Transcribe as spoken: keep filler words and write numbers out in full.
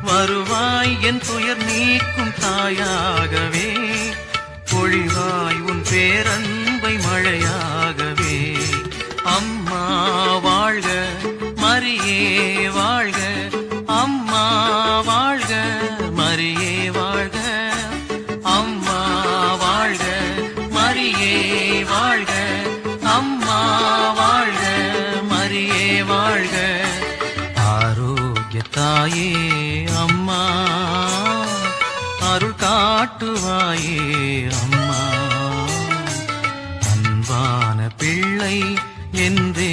வருவாய் என் துயர் நீக்கும் தாயாகவே, பொழிவாய் உன் பேரன்பை மழையாகவே. அம்மா வாழ்க, மரியே வாழ்க, அம்மா வாழ்க, மரியே வாழ்க, அம்மா வாழ்க, மரியே வாழ்க, அம்மா வாழ்க, மரியே வாழ்க. ஆரோக்கிய தாயே அம்மா, அருள் காட்டுவாயே அம்மா, அன்பான பிள்ளை என்றே